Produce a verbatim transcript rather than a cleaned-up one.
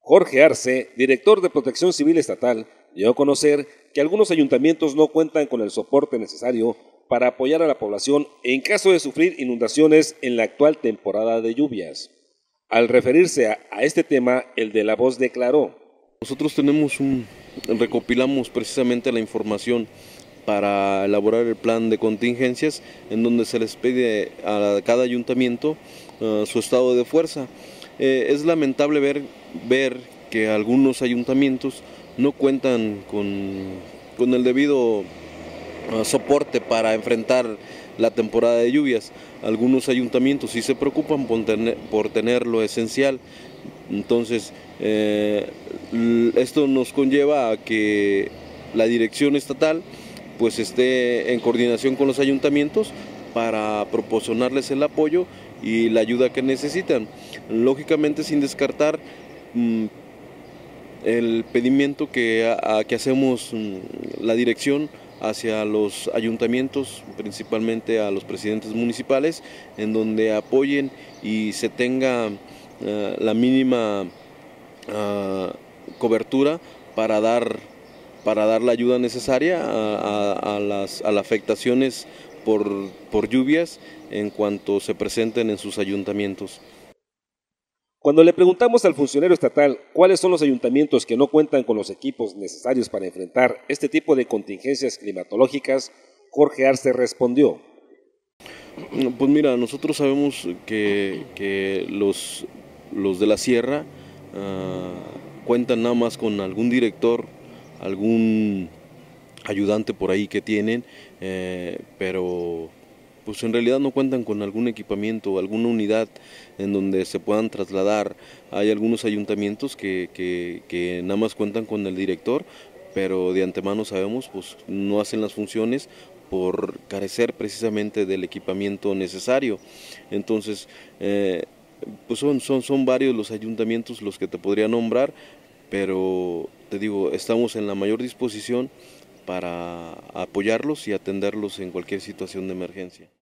Jorge Arce, director de Protección Civil Estatal, dio a conocer que algunos ayuntamientos no cuentan con el soporte necesario para apoyar a la población en caso de sufrir inundaciones en la actual temporada de lluvias. Al referirse a, a este tema, el de La Voz declaró: Nosotros tenemos un, recopilamos precisamente la información para elaborar el plan de contingencias, en donde se les pide a cada ayuntamiento uh, su estado de fuerza. Eh, es lamentable ver, ver que algunos ayuntamientos no cuentan con, con el debido uh, soporte para enfrentar la temporada de lluvias. Algunos ayuntamientos sí se preocupan por tener, por tener lo esencial. Entonces, eh, esto nos conlleva a que la dirección estatal pues esté en coordinación con los ayuntamientos para proporcionarles el apoyo y la ayuda que necesitan. Lógicamente, sin descartar mmm, el pedimento que, a, a, que hacemos mmm, la dirección hacia los ayuntamientos, principalmente a los presidentes municipales, en donde apoyen y se tenga uh, la mínima uh, cobertura para dar, para dar la ayuda necesaria a, a, a, las, a las afectaciones por, por lluvias en cuanto se presenten en sus ayuntamientos. Cuando le preguntamos al funcionario estatal cuáles son los ayuntamientos que no cuentan con los equipos necesarios para enfrentar este tipo de contingencias climatológicas, Jorge Arce respondió: Pues mira, nosotros sabemos que, que los, los de la sierra uh, cuentan nada más con algún director, algún ayudante por ahí que tienen, eh, pero pues en realidad no cuentan con algún equipamiento, alguna unidad en donde se puedan trasladar. Hay algunos ayuntamientos que, que, que nada más cuentan con el director, pero de antemano sabemos pues no hacen las funciones por carecer precisamente del equipamiento necesario. Entonces, eh, pues son, son, son varios los ayuntamientos los que te podría nombrar, pero te digo, estamos en la mayor disposición para apoyarlos y atenderlos en cualquier situación de emergencia.